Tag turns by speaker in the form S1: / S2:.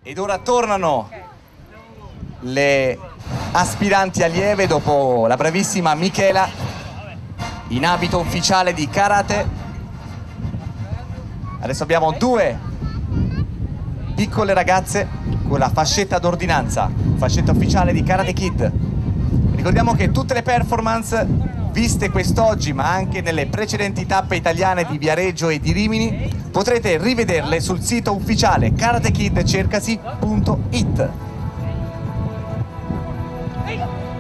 S1: Ed ora tornano le aspiranti allieve dopo la bravissima Michela in abito ufficiale di karate. Adesso abbiamo due piccole ragazze con la fascetta d'ordinanza, fascetta ufficiale di Karate Kid. Ricordiamo che tutte le performance viste quest'oggi, ma anche nelle precedenti tappe italiane di Viareggio e di Rimini, potrete rivederle sul sito ufficiale karatekidcercasi.it.